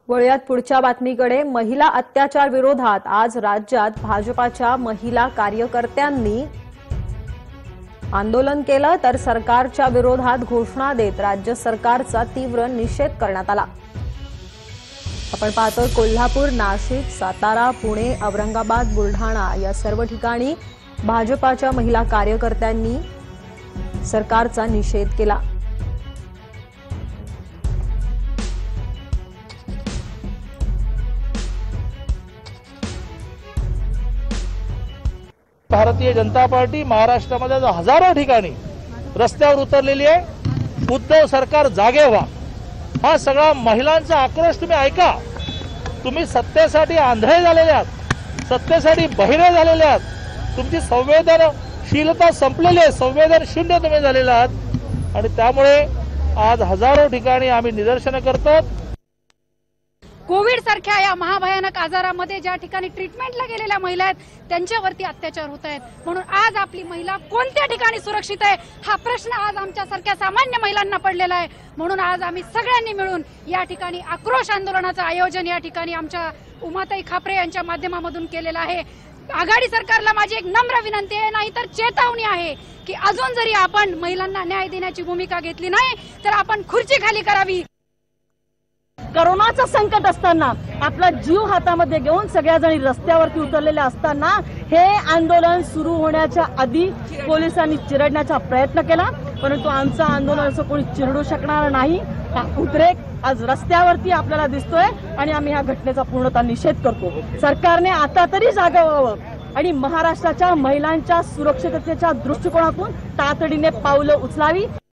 वळूयात पुढच्या बातमीकडे। महिला अत्याचार विरोधात आज राज्यात भाजपाच्या महिला कार्यकर्त्यांनी आंदोलन केलं, तर सरकारच्या विरोधात घोषणा देत राज्य सरकारचा तीव्र निषेध करण्यात आला। आपण पाहतोय कोल्हापूर, नाशिक, सातारा, पुणे, औरंगाबाद, बुलढाणा या सर्व ठिकाणी भाजपाच्या महिला कार्यकर्त्यांनी सरकारचा निषेध केला। भारतीय जनता पार्टी महाराष्ट्रामध्ये हजारो ठिकाणी रस्त्यावर उतरलेली आहे। उद्धव सरकार जागे व्हा, हा सगळा महिलांचा आक्रोश तुम्ही ऐका। तुम्ही सत्तेसाठी आंधळे झालेले आहात, सत्तेसाठी बहिरे झालेले आहात, तुमची संवेदनशीलता संपलेली आहे, संवेदन शून्य तुम्ही झालेले आहात आणि त्यामुळे आज हजारो ठिकाणी आम्ही निदर्शनं करतो। कोविड सारख्या या महाभयानक आजारामध्ये ज्या ठिकाणी ट्रीटमेंटला गेलेल्या महिला आहेत त्यांच्यावरती अत्याचार होत आहेत, म्हणून आज आपली महिला कोणत्या ठिकाणी सुरक्षित आहे हा प्रश्न आज आमच्यासारख्या सामान्य महिलांना पडलेला आहे। म्हणून आज आम्ही सगळ्यांनी मिळून या ठिकाणी आक्रोश आंदोलनाचं आयोजन या ठिकाणी आमच्या उमाताई खापरे यांच्या माध्यमातून केलेलं आहे। आघाडी सरकारला माझी एक नम्र विनंती आहे, नाहीतर चेतावणी आहे की अजून जरी आपण महिलांना न्याय देण्याची भूमिका घेतली नाही तर आपण खुर्ची खाली करावी। कोरोनाचं संकट असताना आपला जीव हातामध्ये घेऊन सगळ्या जणी रस्त्यावरती उतरलेल्या असताना हे आंदोलन सुरू होण्याच्या आधी पोलिसांनी चिरडण्याचा प्रयत्न केला, परंतु आमचं आंदोलन असं कोणी चिरडू शकणार नाही। हा उद्रेक आज रस्त्यावरती आपल्याला दिसतोय आणि आम्ही या घटनेचा पूर्णतः निषेध करतो। सरकारने आता तरी जागा व्हावं आणि महाराष्ट्राच्या महिलांच्या सुरक्षिततेच्या दृष्टिकोनातून तातडीने पावलं उचलावी।